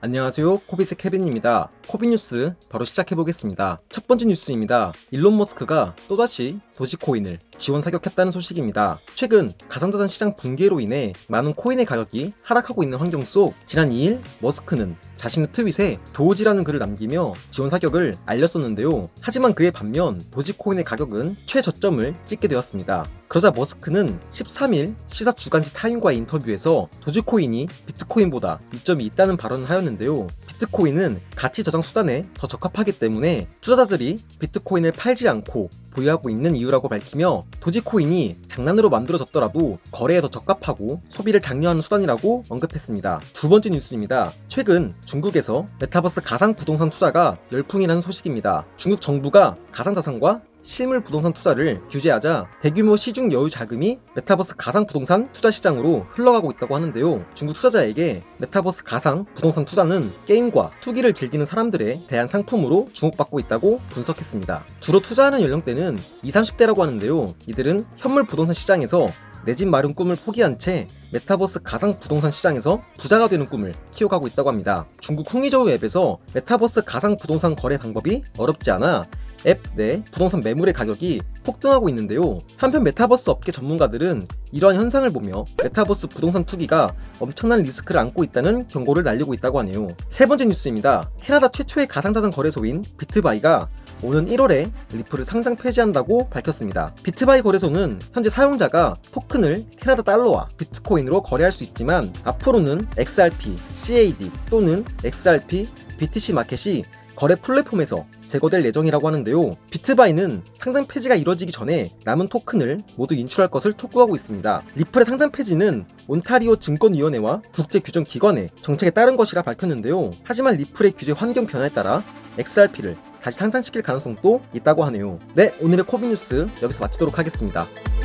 안녕하세요, 코빗의 케빈입니다. 코빗뉴스 바로 시작해보겠습니다. 첫 번째 뉴스입니다. 일론 머스크가 또다시 도지코인을 지원 사격했다는 소식입니다. 최근 가상자산 시장 붕괴로 인해 많은 코인의 가격이 하락하고 있는 환경 속 지난 2일 머스크는 자신의 트윗에 도지라는 글을 남기며 지원 사격을 알렸었는데요. 하지만 그에 반면 도지코인의 가격은 최저점을 찍게 되었습니다. 그러자 머스크는 13일 시사 주간지 타임과의 인터뷰에서 도지코인이 비트코인보다 이점이 있다는 발언을 하였는데요. 비트코인은 가치 저장 수단에 더 적합하기 때문에 투자자들이 비트코인을 팔지 않고 보유하고 있는 이유라고 밝히며 도지코인이 장난으로 만들어졌더라도 거래에 더 적합하고 소비를 장려하는 수단이라고 언급했습니다. 두 번째 뉴스입니다. 최근 중국에서 메타버스 가상 부동산 투자가 열풍이라는 소식입니다. 중국 정부가 가상자산과 실물 부동산 투자를 규제하자 대규모 시중 여유 자금이 메타버스 가상 부동산 투자 시장으로 흘러가고 있다고 하는데요. 중국 투자자에게 메타버스 가상 부동산 투자는 게임과 투기를 즐기는 사람들에 대한 상품으로 주목받고 있다고 분석했습니다. 주로 투자하는 연령대는 20, 30대라고 하는데요. 이들은 현물 부동산 시장에서 내 집 마련 꿈을 포기한 채 메타버스 가상 부동산 시장에서 부자가 되는 꿈을 키워가고 있다고 합니다. 중국 흥이저우 앱에서 메타버스 가상 부동산 거래 방법이 어렵지 않아 앱 내 부동산 매물의 가격이 폭등하고 있는데요. 한편 메타버스 업계 전문가들은 이러한 현상을 보며 메타버스 부동산 투기가 엄청난 리스크를 안고 있다는 경고를 날리고 있다고 하네요. 세 번째 뉴스입니다. 캐나다 최초의 가상자산 거래소인 비트바이가 오는 1월에 리플을 상장 폐지한다고 밝혔습니다. 비트바이 거래소는 현재 사용자가 토큰을 캐나다 달러와 비트코인으로 거래할 수 있지만 앞으로는 XRP, CAD 또는 XRP, BTC 마켓이 거래 플랫폼에서 제거될 예정이라고 하는데요. 비트바이는 상장 폐지가 이뤄지기 전에 남은 토큰을 모두 인출할 것을 촉구하고 있습니다. 리플의 상장 폐지는 온타리오 증권위원회와 국제규정기관의 정책에 따른 것이라 밝혔는데요. 하지만 리플의 규제 환경 변화에 따라 XRP를 다시 상장시킬 가능성도 있다고 하네요. 네, 오늘의 코빗뉴스 여기서 마치도록 하겠습니다.